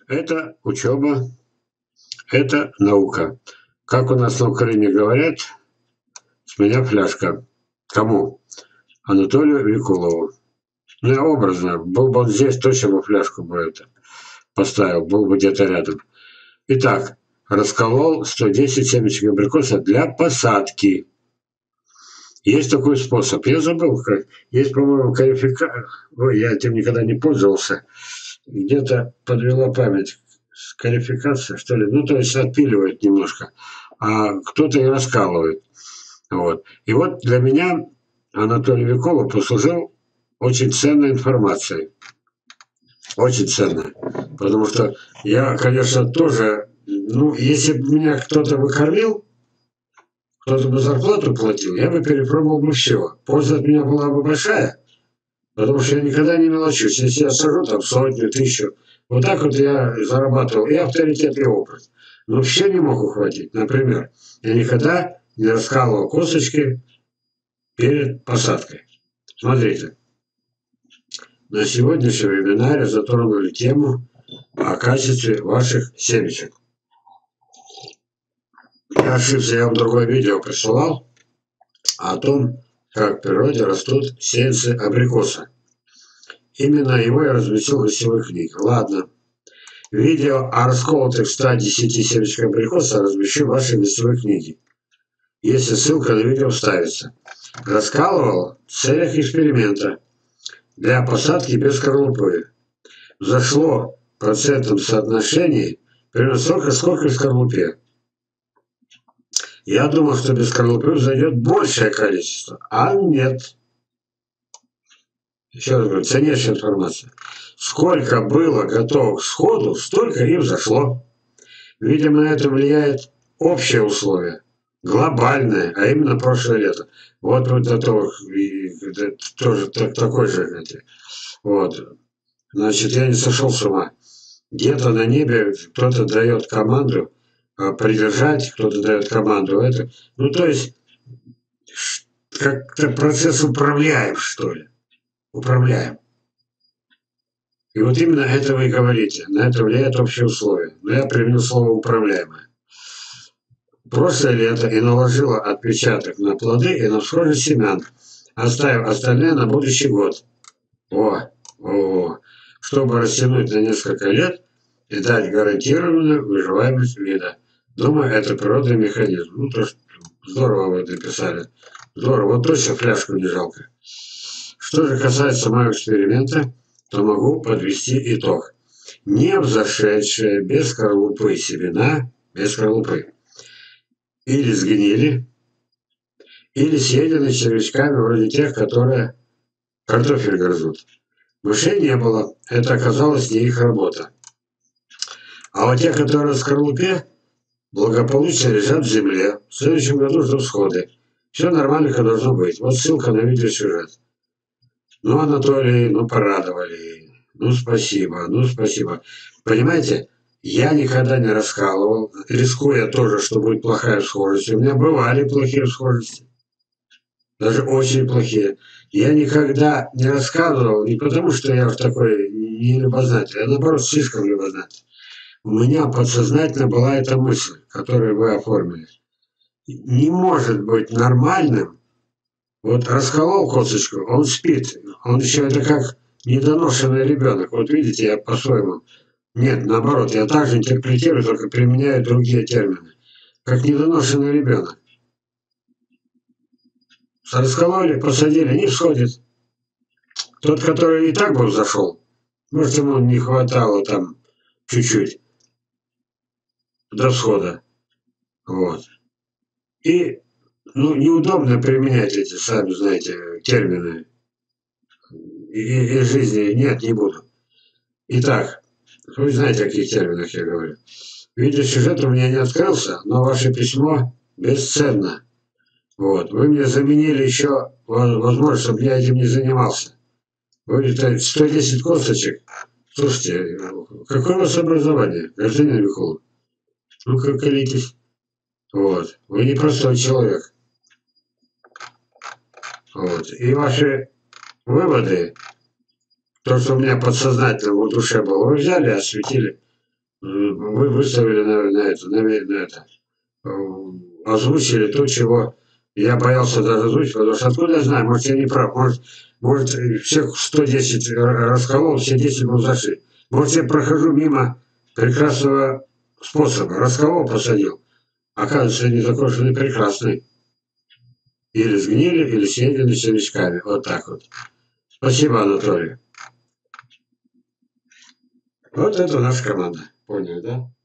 Это учеба, это наука. Как у нас на Украине говорят, с меня фляжка. Кому? Анатолию Викулову. Ну, я образно. Был бы он здесь, точно бы фляжку бы это поставил. Был бы где-то рядом. Итак, расколол 110 семечек абрикоса для посадки. Есть такой способ. Я забыл, как. Есть, по-моему, Ой, я этим никогда не пользовался. Где-то подвела память. Скарификация, что ли. Ну, то есть отпиливает немножко. А кто-то и раскалывает. Вот. И вот для меня Анатолий Виколов послужил очень ценной информацией. Очень ценной. Потому что я, конечно, тоже, ну, если бы меня кто-то бы кормил, кто-то бы зарплату платил, я бы перепробовал бы все. Польза от меня была бы большая, потому что я никогда не мелочусь. Если я сажу там сотню, тысячу, вот так вот я зарабатывал и авторитет, и опыт. Но все не мог ухватить. Например, я никогда не раскалывал косточки перед посадкой. Смотрите, на сегодняшнем вебинаре затронули тему о качестве ваших семечек. Я ошибся, я вам другое видео присылал о том, как в природе растут сеянцы абрикоса. Именно его я разместил в гостевой книге. Ладно. Видео о расколотых 110 семечках абрикоса размещу в вашей гостевой книге, если ссылка на видео вставится. Раскалывал в целях эксперимента для посадки без скорлупы. Взошло в процентном соотношении примерно столько, сколько в скорлупе. Я думал, что без скорлупы взойдет большее количество, а нет. Еще раз говорю, ценнейшая информация. Сколько было готово к сходу, столько и взошло. Видимо, на это влияет общее условие, глобальное, а именно прошлое лето. Вот это тоже такой же. Вот. Значит, я не сошел с ума. Где-то на небе кто-то дает команду придержать, кто-то дает команду это. Ну, то есть, как-то процесс управляем, что ли. Управляем. И вот именно это вы и говорите. На это влияет общее условие. Но я применил слово «управляемое». Прошлое лето и наложила отпечаток на плоды и на всходы семян, оставив остальные на будущий год. Чтобы растянуть на несколько лет и дать гарантированную выживаемость вида. Думаю, это природный механизм. Ну, то, что здорово вы написали. Здорово, вот точно фляжку не жалко. Что же касается моего эксперимента, то могу подвести итог. Не взошедшие без скорлупы семена, без скорлупы, или сгнили, или съедены червячками, вроде тех, которые картофель грызут. Мышей не было, это оказалось не их работа. А вот те, которые в скорлупе, благополучно лежат в земле. В следующем году жду всходы. Все нормальненько должно быть. Вот ссылка на видеосюжет. Ну, Анатолий, ну, порадовали. Ну, спасибо, ну, спасибо. Понимаете, я никогда не раскалывал, рискуя тоже, что будет плохая схожесть. У меня бывали плохие схожести. Даже очень плохие. Я никогда не рассказывал, не потому что я уж такой не любознательный, а наоборот, слишком любознательный. У меня подсознательно была эта мысль, которую вы оформили. Не может быть нормальным, вот расколол косточку, он спит, он еще это как недоношенный ребенок. Вот видите, я по-своему. Нет, наоборот, я также интерпретирую, только применяю другие термины. Как недоношенный ребенок. Раскололи, посадили, не всходит. Тот, который и так бы зашел, может, ему не хватало там чуть-чуть до всхода. Вот. И, ну, неудобно применять эти, сами знаете, термины. И жизни нет, не буду. Итак, вы знаете, о каких терминах я говорю. Видеосюжет у меня не открылся, но ваше письмо бесценно. Вот. Вы мне заменили еще возможность, чтобы я этим не занимался. Вы говорите, 110 косточек. Слушайте, какое у вас образование, гражданин Михайлов? Ну-ка, колитесь. Вот. Вы не простой человек. Вот. И ваши выводы, то, что у меня подсознательно в душе было, вы взяли, осветили. вы выставили э, озвучили то, чего я боялся даже озвучить, потому что откуда я знаю, может, я не прав, может всех 110 расколол, все 10 был зашит. Может, я прохожу мимо прекрасного способа, расколол, посадил. Оказывается, не такой уж и прекрасный. Или сгнили, или съедены червячками. Вот так вот. Спасибо, Анатолий. Вот это наша команда. Понял, да?